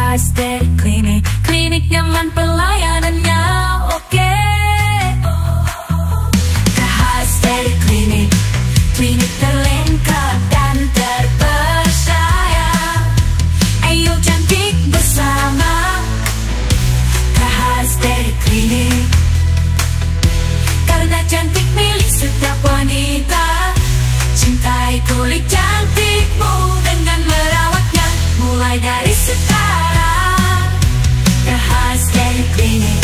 Aesthetic Clinic, klinik nyaman pelayanannya oke. Aesthetic Clinic, klinik terlengkap dan terpercaya. Ayo cantik bersama Aesthetic Clinic, karena cantik milik setiap wanita. Cintai kulit cantikmu dengan merawatnya mulai dari sekarang. Aesthetic Clinic,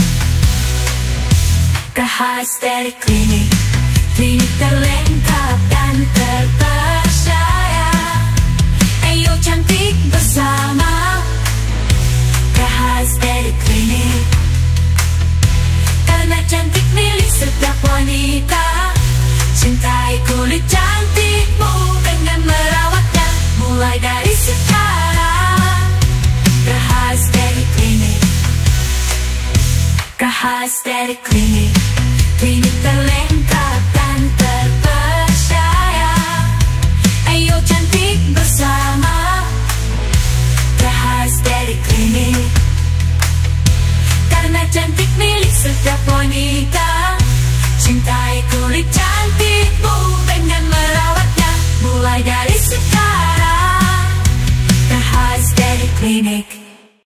Aesthetic Clinic, klinik terlengkap dan terpercaya. Ayo cantik bersama Aesthetic Clinic, karena cantik milik setiap wanita. Cintai kulit cantikmu dengan merawatnya mulai dari sekarang. Aesthetic Clinic, Aesthetic Clinic, klinik terlengkap dan terpercaya. Ayo cantik bersama Aesthetic Clinic, karena cantik milik setiap wanita. Cintai kulit cantik